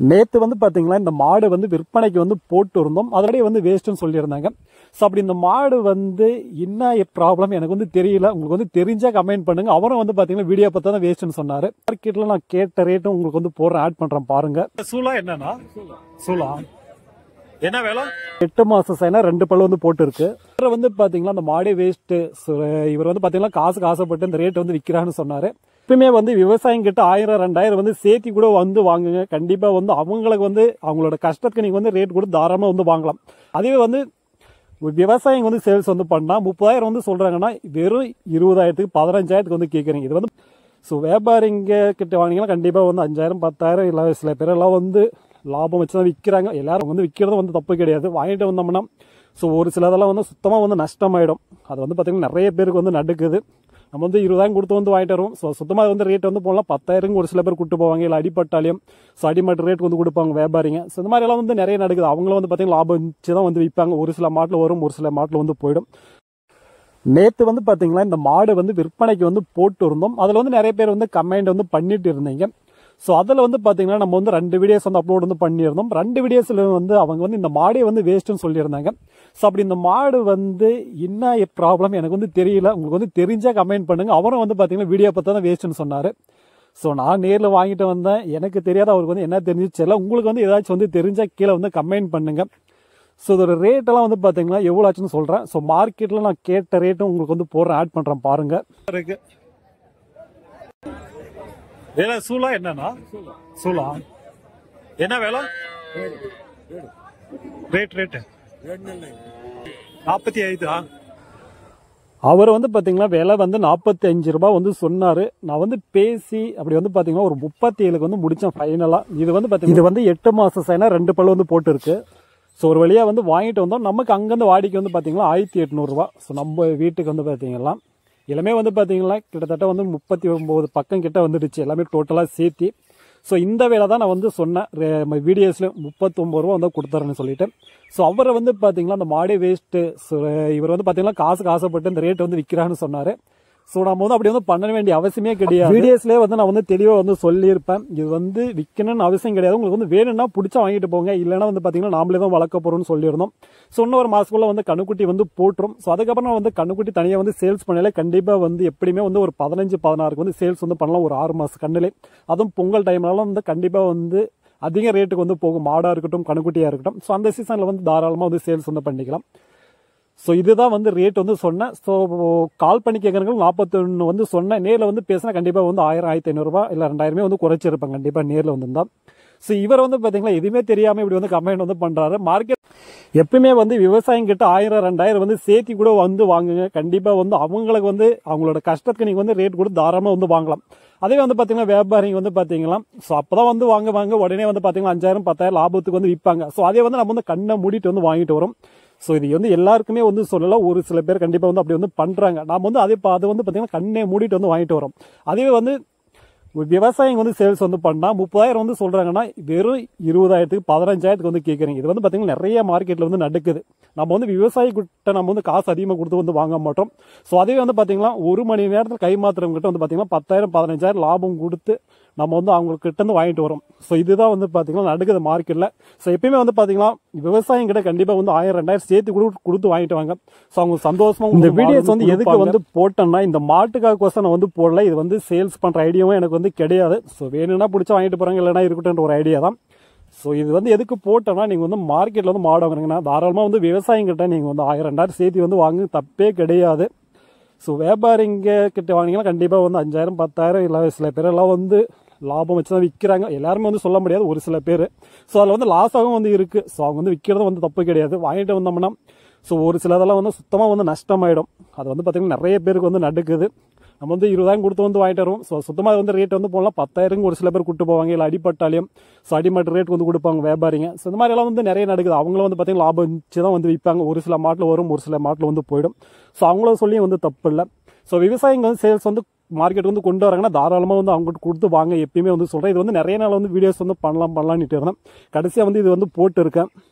நேத்து வந்து பாத்தீங்களா இந்த மாடு வந்து விற்பனைக்கு வந்து போட்டு இருந்தோம். அதோடய வந்து வேஸ்ட்னு சொல்லியிருந்தாங்க. ஸோ அப்படி இந்த மாடு வந்து என்ன ப்ராப்ளம் எனக்கு வந்து தெரியல. உங்களுக்கு வந்து தெரிஞ்சா கமெண்ட் பண்ணுங்க. அவரும் வந்து பாத்தீங்கன்னா வீடியோ பார்த்தா தான் வேஸ்ட்னு சொன்னாரு. மார்க்கெட்ல நான் கேட்ட ரேட்டும் உங்களுக்கு வந்து போடுறேன், ஆட் பண்றேன் பாருங்க. சூலா என்னன்னா சூலா என்ன வேலை 8 மாசம் சைனா 2 பல்லு வந்து போட்டு இருக்கு. இவர் வந்து பாத்தீங்கன்னா அந்த மாடே வேஸ்ட். இவர் வந்து பாத்தீங்கன்னா காசுக்கு ஆசைப்பட்டு இந்த ரேட் வந்து விற்கிறான்னு சொன்னாரு. எப்பவுமே வந்து விவசாயம் கிட்ட 1000 2000 வந்து சேர்த்தி கூட வந்து வாங்குங்க. கண்டிப்பா வந்து அவங்களுக்கு வந்து அவங்களோட கஷ்டத்துக்கு நீங்க வந்து ரேட் கொடுத்து தாராளமா வந்து வாங்கலாம். அதுவே வந்து விவசாயம் வந்து சேல்ஸ் வந்து பண்ணா 30,000 வந்து சொல்றாங்கன்னா வெறும் 20,000க்கு 15,000க்கு வந்து கேட்குறீங்க. இது வந்து ஸோ வியாபாரிங்க கிட்ட வாங்கினீங்கன்னா கண்டிப்பா வந்து 5,000 10,000 இல்லை சில பேர் எல்லாம் வந்து லாபம் வச்சுதான் விற்கிறாங்க. எல்லாரும் வந்து விற்கிறது வந்து தப்பு கிடையாது. வாங்கிட்டு வந்தோம்னா ஸோ ஒரு சிலதெல்லாம் வந்து சுத்தமாக வந்து நஷ்டமாயிடும். அது வந்து பார்த்தீங்கன்னா நிறைய பேருக்கு வந்து நடக்குது. நம்ம வந்து 20,000 கொடுத்து வந்து வாங்கிட்டு வரோம். ஸோ சுத்தமாக வந்து ரேட் வந்து போகலாம் 10,000 ஒரு சில பேர் கூட்டு போவாங்க. இல்லை அடிப்பட்டாலையும் ஸோ அடிமட்ட ரேட் வந்து கொடுப்பாங்க வியாபாரிங்க. ஸோ இந்த மாதிரி எல்லாம் வந்து நிறைய நடக்குது. அவங்களும் வந்து பார்த்தீங்கன்னா லாபம் வச்சு தான் வந்து விற்பாங்க. ஒரு சில மாட்டில் வரும், ஒரு சில மாட்டில் வந்து போயிடும். நேற்று வந்து பார்த்தீங்கன்னா இந்த மாடு வந்து விற்பனைக்கு வந்து போட்டு இருந்தோம். அதில் வந்து நிறைய பேர் வந்து கமெண்ட் வந்து பண்ணிட்டு இருந்தீங்க. ஸோ அதில் வந்து பார்த்தீங்கன்னா நம்ம வந்து 2 வீடியோஸ் வந்து அப்லோட் வந்து பண்ணியிருந்தோம். 2 வீடியோஸில் வந்து அவங்க வந்து இந்த மாடே வந்து வேஸ்ட்டுன்னு சொல்லியிருந்தாங்க. ஸோ அப்படி இந்த மாடு வந்து என்ன ப்ராப்ளம் எனக்கு வந்து தெரியல. உங்களுக்கு வந்து தெரிஞ்சா கமெண்ட் பண்ணுங்க. அவரும் வந்து பார்த்தீங்கன்னா வீடியோ பார்த்தா தான் வேஸ்ட்டுன்னு சொன்னார். ஸோ நான் நேரில் வாங்கிட்டு வந்தேன். எனக்கு தெரியாத அவருக்கு வந்து என்ன தெரிஞ்சிச்சு இல்லை. உங்களுக்கு வந்து ஏதாச்சும் வந்து தெரிஞ்சா கீழே வந்து கமெண்ட் பண்ணுங்க. ஸோ இதோட ரேட்டெல்லாம் வந்து பார்த்தீங்கன்னா எவ்வளோ ஆச்சுன்னு சொல்கிறேன். ஸோ மார்க்கெட்டில் நான் கேட்ட ரேட்டும் உங்களுக்கு வந்து போடுறேன், ஆட் பண்ணுறேன் பாருங்க. இருக்கு சூலா என்னன்னா சூலா என்ன வேலை ரேட் 45. அவர் வந்து பாத்தீங்கன்னா விலை வந்து 45 ரூபாய் வந்து சொன்னாரு. நான் வந்து பேசி அப்படி வந்து பாத்தீங்கன்னா ஒரு 37க்கு வந்து முடிச்சேன் ஃபைனலா. இது வந்து பாத்தீங்கன்னா இது வந்து 8 மாசம் சைனா 2 பல்லு வந்து போட்டு இருக்கு. ஸோ ஒரு வழியா வந்து வாங்கிட்டு வந்தோம். நமக்கு அங்கிருந்து வாடிக்கை வந்து பாத்தீங்கன்னா 1800 ரூபாய். ஸோ நம்ம வீட்டுக்கு வந்து பாத்தீங்கன்னா எல்லாமே வந்து பாத்தீங்கன்னா கிட்டத்தட்ட வந்து 39 பக்கம் கிட்ட வந்துடுச்சு எல்லாமே டோட்டலா சேர்த்தி. ஸோ இந்த வேலை தான் நான் வந்து சொன்னேன் வீடியோஸ்ல 39 ரூபா வந்து கொடுத்தாருன்னு சொல்லிட்டு. ஸோ அவரை வந்து பாத்தீங்கன்னா அந்த மாடே வேஸ்ட். இவர் வந்து பாத்தீங்கன்னா காசுக்கு ஆசைப்பட்டு இந்த ரேட் வந்து விற்கிறான்னு சொன்னாரு. ஸோ நம்ம வந்து அப்படி வந்து பண்ண வேண்டிய அவசியமே கிடையாது. வீடியோஸ்லேயே வந்து நான் வந்து தெளிவாக வந்து சொல்லியிருப்பேன். இது வந்து விற்கணும்னு அவசியம் கிடையாது. உங்களுக்கு வந்து வேணும்னா பிடிச்சா வாங்கிட்டு போங்க. இல்லைன்னா வந்து பார்த்தீங்கன்னா நாமளே தான் வளர்க்க போகிறோம்னு சொல்லியிருந்தோம். ஸோ இன்னொரு மாதத்துக்குள்ள வந்து கண்ணுக்குட்டி வந்து போட்டுரும். ஸோ அதுக்கப்புறம் நான் வந்து கண்ணுக்குட்டி தனியாக வந்து சேல்ஸ் பண்ணல. கண்டிப்பாக வந்து எப்படியுமே வந்து ஒரு 15-16க்கு வந்து சேல்ஸ் வந்து பண்ணலாம் ஒரு 6 மாதம் கண்ணிலே. அதுவும் பொங்கல் டைம்னாலும் வந்து கண்டிப்பாக வந்து அதிக ரேட்டுக்கு வந்து போகும். மாடாக இருக்கட்டும் கண்ணுக்குட்டியாக இருக்கட்டும். ஸோ அந்த சீசனில் வந்து தாராளமாக வந்து சேல்ஸ் வந்து பண்ணிக்கலாம். ஸோ இதுதான் வந்து ரேட் வந்து சொன்னேன். ஸோ கால் பண்ணி கேட்குறவங்க 41 வந்து சொன்னேன். நேரில் வந்து பேசினா கண்டிப்பாக வந்து 1000 1500 ரூபாய் இல்லை 2000 வந்து குறைச்சிருப்பேன் கண்டிப்பாக நேரில் வந்துருந்தா. ஸோ இவர் வந்து பார்த்தீங்கன்னா எதுவுமே தெரியாமல் இப்படி வந்து கமெண்ட் வந்து பண்ணுறாரு. மார்க்கெட் எப்பவுமே வந்து விவசாயம் கிட்ட 1000 2000 வந்து சேர்த்தி கூட வந்து வாங்குங்க. கண்டிப்பாக வந்து அவங்களுக்கு வந்து அவங்களோட கஷ்டத்துக்கு நீங்கள் வந்து ரேட் கொடுத்து தாராளமாக வந்து வாங்கலாம். அதே வந்து பார்த்தீங்கன்னா வியாபாரிங்க வந்து பார்த்தீங்கன்னா ஸோ அப்போ தான் வந்து வாங்க உடனே வந்து பார்த்தீங்கன்னா 5000 10,000 லாபத்துக்கு வந்து விற்பாங்க. ஸோ அதே வந்து நம்ம வந்து கண்ணை மூடிட்டு வந்து வாங்கிட்டு வரோம். ஸோ இது வந்து எல்லாருக்குமே வந்து சொல்லலாம். ஒரு சில பேர் கண்டிப்பாக வந்து அப்படி வந்து பண்ணுறாங்க. நாம் வந்து அது வந்து பார்த்தீங்கன்னா கண்ணே மூடிட்டு வந்து வாங்கிட்டு வரோம். அதுவே வந்து விவசாயம் வந்து சேல்ஸ் வந்து பண்ணா 30,000 வந்து சொல்றாங்கன்னா வெறும் 20,000க்கு 15,000க்கு வந்து கேட்குறீங்க. இது வந்து பார்த்தீங்கன்னா நிறைய மார்க்கெட்டில் வந்து நடக்குது. நம்ம வந்து விவசாயி கிட்ட நம்ம வந்து காசு அதிகமாக கொடுத்து வந்து வாங்க மாட்டோம். ஸோ அதுவே வந்து பார்த்தீங்கன்னா 1 மணி நேரத்தில் கை மாத்திரம் கிட்ட வந்து பார்த்தீங்கன்னா 10,000 15,000 லாபம் கொடுத்து நம்ம வந்து அவங்க கிட்ட இருந்து வாங்கிட்டு வரோம். ஸோ இதுதான் வந்து பார்த்தீங்கன்னா நடக்குது மார்க்கெட்டில். ஸோ எப்பயுமே வந்து பார்த்தீங்கன்னா விவசாயம் கிட்ட கண்டிப்பாக வந்து 1000 2000 சேர்த்து கொடுத்து வாங்கிட்டு வாங்க. ஸோ அவங்க சந்தோஷமா இந்த வீடியோஸ் வந்து எதுக்கு வந்து போட்டோம்னா இந்த மாட்டுக்காக நான் வந்து போடல. இது வந்து சேல்ஸ் பண்ற ஐடியாவும் எனக்கு வந்து கிடையாது. ஸோ வேணும்னா பிடிச்சா வாங்கிட்டு போறாங்க, இல்லைன்னா இருக்கட்டும் ஒரு ஐடியா தான். ஸோ இது வந்து எதுக்கு போட்டோம்னா நீங்கள் வந்து மார்க்கெட்டில் வந்து மாடு வாங்குறீங்கன்னா தாராளமாக வந்து விவசாயம் கிட்ட நீங்கள் வந்து 1000 2000 சேர்த்து வந்து வாங்க தப்பே கிடையாது. ஸோ வியாபாரிங்க கிட்ட வாங்கினீங்கன்னா கண்டிப்பாக வந்து 5000 10,000 இல்லை சில பேரெல்லாம் வந்து லாபம் வச்சு தான் விற்கிறாங்க. எல்லாருமே வந்து சொல்ல முடியாது, ஒரு சில பேர். ஸோ அதில் வந்து லாஸாகவும் வந்து இருக்குது. ஸோ அவங்க வந்து விற்கிறதும் வந்து தப்பு கிடையாது. வாங்கிட்டு வந்தோம்னா ஸோ ஒரு சிலதெல்லாம் வந்து சுத்தமாக வந்து நஷ்டமாயிடும். அது வந்து பார்த்தீங்கன்னா நிறைய பேருக்கு வந்து நடக்குது. நம்ம வந்து 20,000 கொடுத்து வந்து வாங்கிட்டு வரோம். ஸோ சுத்தமாக வந்து ரேட் வந்து போகலாம் 10,000 ஒரு சில பேர் கூட்டு போவாங்க. இல்லை அடிப்பட்டாலையும் ஸோ அடிமட்ட ரேட் வந்து கொடுப்பாங்க வியாபாரிங்க. ஸோ இந்த மாதிரி எல்லாம் வந்து நிறைய நடக்குது. அவங்களும் வந்து பார்த்தீங்கன்னா லாபம் வச்சு தான் வந்து விற்பாங்க. ஒரு சில மாட்டில் வரும், ஒரு சில மாட்டில் வந்து போயிடும். ஸோ அவங்கள சொல்லியும் வந்து தப்பு இல்லை. ஸோ விவசாயிங்க வந்து சேல்ஸ் வந்து மார்க்கெட் வந்து கொண்டு வராங்கன்னா தாராளமாக வந்து அவங்ககிட்ட கொடுத்து வாங்க எப்பயுமே வந்து சொல்கிறேன். இது வந்து நிறைய நாள் வந்து வீடியோஸ் வந்து பண்ணலாம்னு இருந்தேன். கடைசியாக வந்து இது வந்து போட்டு இருக்கேன்.